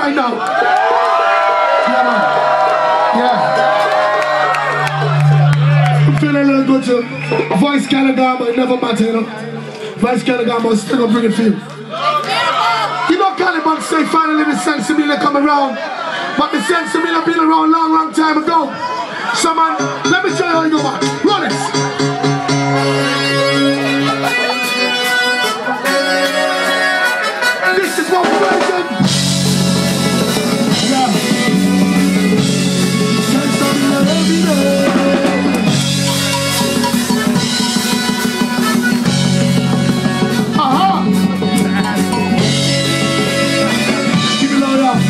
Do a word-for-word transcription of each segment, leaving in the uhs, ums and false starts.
right now. Yeah, man. Yeah. I'm feeling a little good too. Voice Gallagher, but it never matter, you know. Voice Gallagher, but still gonna bring it for you. You know Caliban say finally the Sensimilla come around. But the Sensimilla been around a long, long time ago. So man, let me show you how you go, man. Run it! This is what we're doing. Yeah. Sensimilla every day. Uh-huh. Give me low, yeah.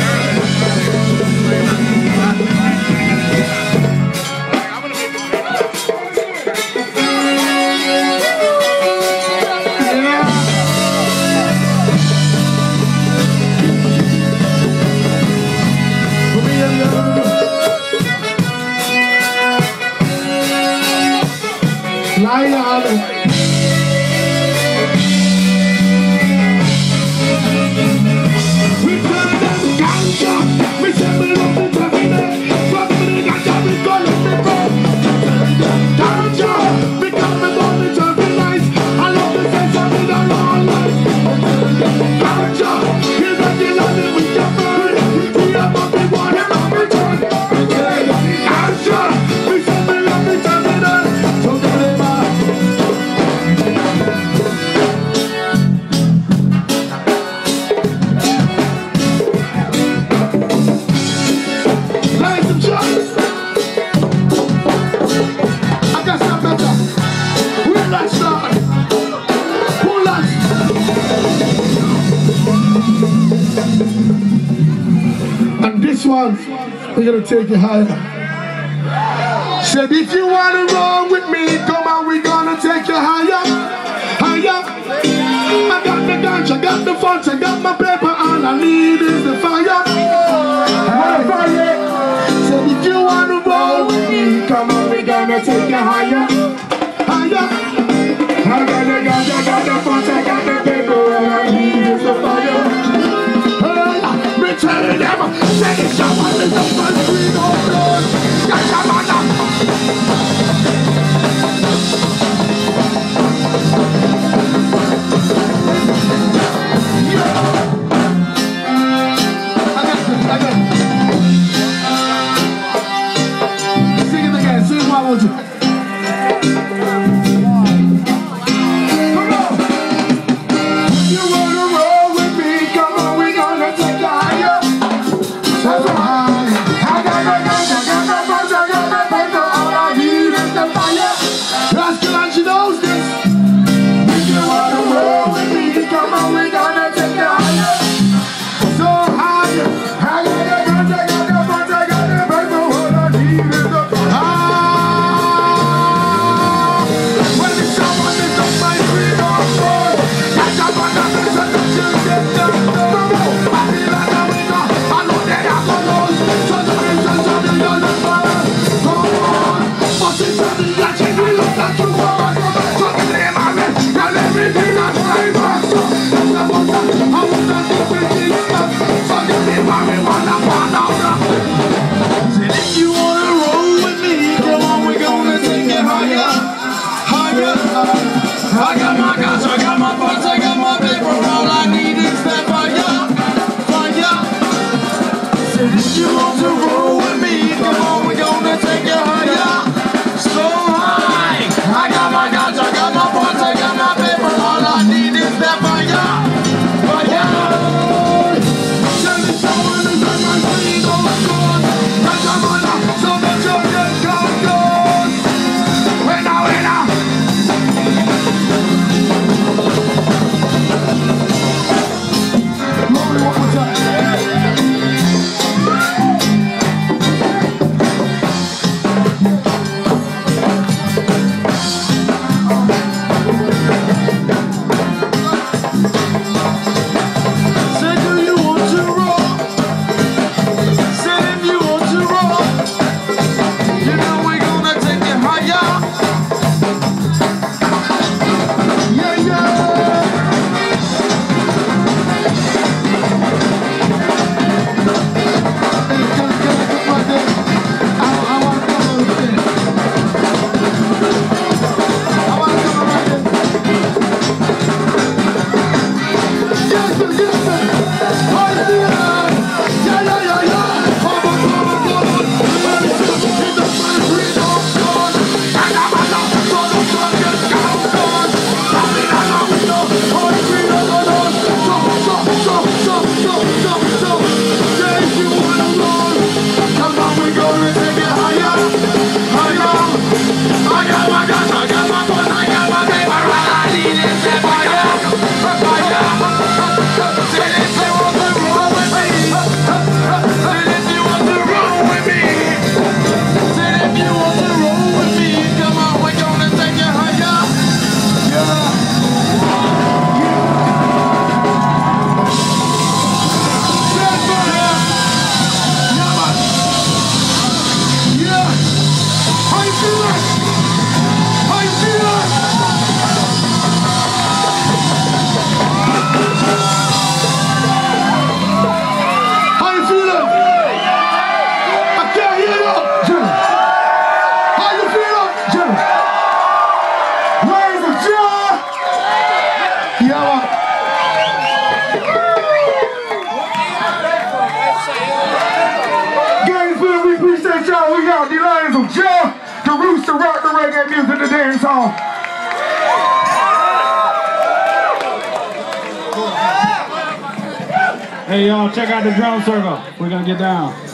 We're gonna take it higher. Said if you wanna roll with me, come on, we're gonna take you higher, higher. I got the guns, I got the funds, I got my paper, all I need is the fire. Fire. Said if you wanna roll with me, come on, we're gonna take you higher, higher. I got the guns, I got the funds, I got the paper, all I need is the fire. Telling them, say it's your one is the first green of blood. That's your mother. Again, again. Sing it again, sing it one more time. Sizzle, Joe, the rooster rock the reggae music, the dance hall. Hey y'all, check out the drum circle. We're gonna get down.